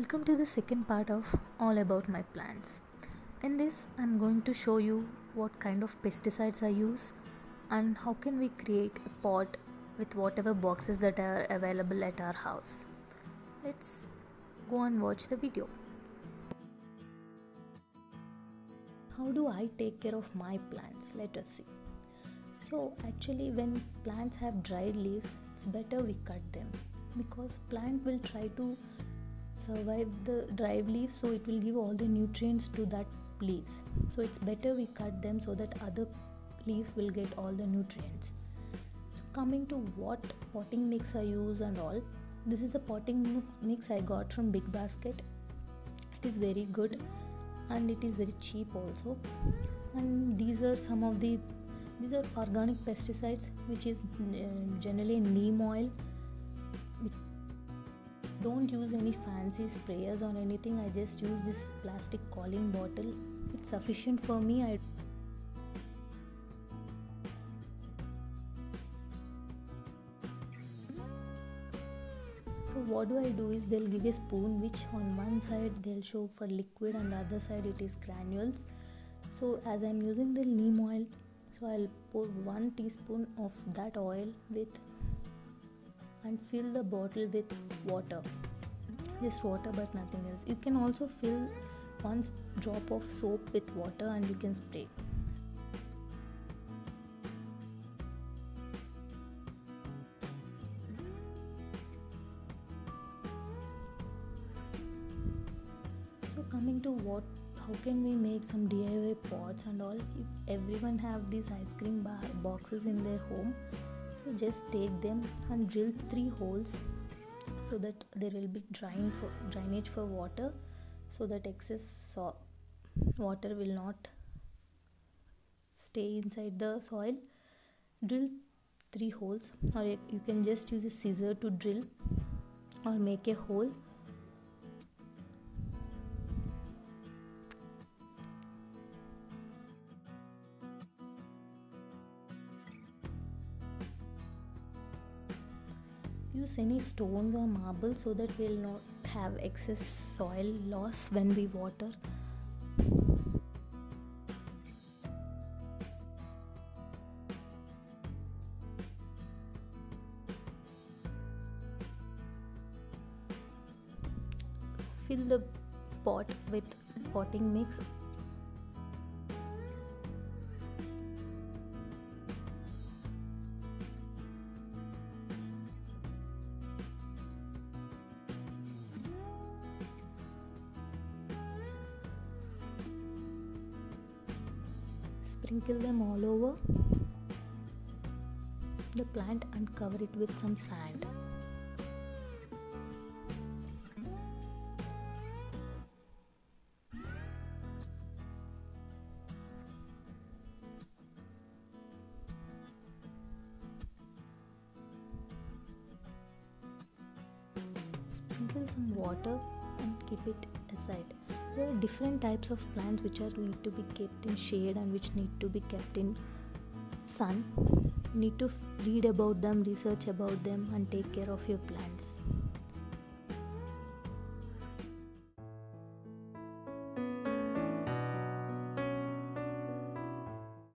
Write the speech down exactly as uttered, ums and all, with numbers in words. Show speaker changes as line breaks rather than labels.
Welcome to the second part of All About My Plants. In this, I'm going to show you what kind of pesticides I use and how can we create a pot with whatever boxes that are available at our house. Let's go and watch the video. How do I take care of my plants? Let us see. So actually, when plants have dried leaves, it's better we cut them because plant will try to survive the dry leaves, so it will give all the nutrients to that leaves. So it's better we cut them so that other leaves will get all the nutrients. So coming to what potting mix I use and all, this is a potting mix I got from Big Basket. It is very good and it is very cheap also. And these are some of the these are organic pesticides, which is uh, generally neem oil. Don't use any fancy sprayers or anything. I just use this plastic cooling bottle. It's sufficient for me. I so what do I do is they'll give a spoon which on one side they'll show for liquid and the other side it is granules. So as I'm using the neem oil, so I'll pour one teaspoon of that oil with and fill the bottle with water, just water but nothing else. You can also fill one drop of soap with water and you can spray. So coming to what how can we make some D I Y pots and all. If everyone have these ice cream bar boxes in their home, so just take them and drill three holes so that there will be drain for drainage for water, so that excess so water will not stay inside the soil. Drill three holes, or you can just use a scissor to drill or make a hole. Use any stones or marble so that we'll not have excess soil loss when we water. Fill the pot with potting mix. Sprinkle them all over the plant and cover it with some sand. Sprinkle some water and keep it aside. There are different types of plants which are need to be kept in shade and which need to be kept in sun. You need to f- read about them, research about them and take care of your plants.